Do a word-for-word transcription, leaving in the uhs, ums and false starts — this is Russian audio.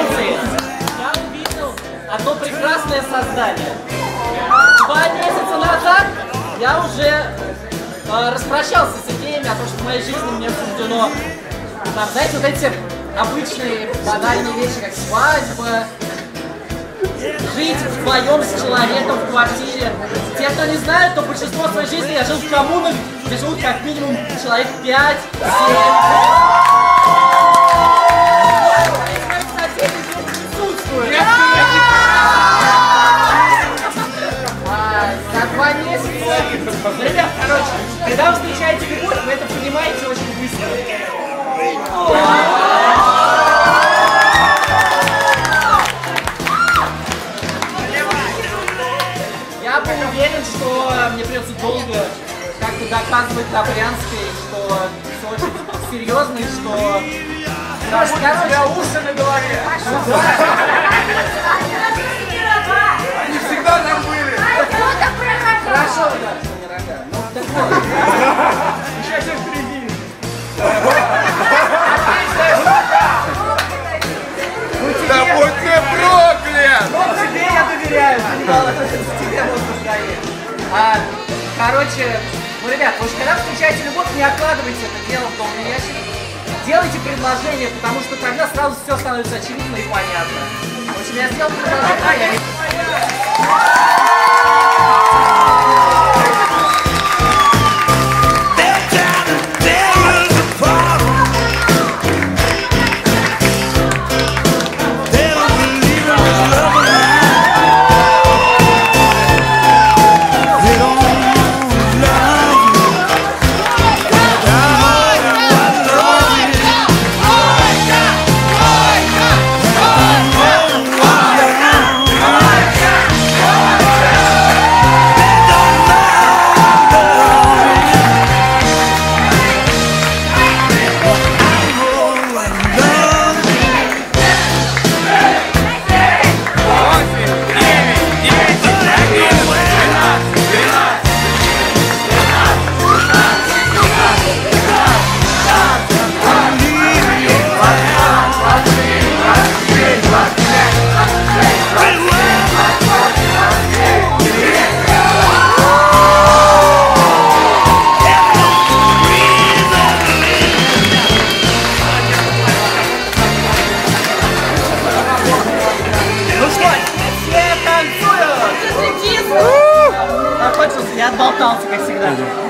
друзей, я увидел одно прекрасное создание. Два месяца назад я уже э, распрощался с идеями о том, что в моей жизни мне суждено, там, знаете, вот эти обычные банальные вещи, как свадьба, жить вдвоем с человеком в квартире. Те, кто не знает, то большинство своей жизни я жил в коммунах, где живут как минимум человек пять-семь. За два месяца. Ребят, короче, когда вы встречаете любовь, вы это понимаете очень быстро. Я был уверен, что мне придется долго как-то доказывать Добрянской, что все очень серьезно и что... Короче, у тебя уши на голове. Они всегда там были. Хорошо, да, что не рога. Ну, так вот. Сейчас я впереди. Да будь ты проклят! Ну, тебе я доверяю. Тебе можно сказать. А, короче, ну, ребят, вы же когда встречаете любовь, не откладывайте это дело в долгий ящик. Делайте предложение, потому что тогда сразу все становится очевидно и понятно. В общем, я сделал предложение. Я отболтался, как всегда.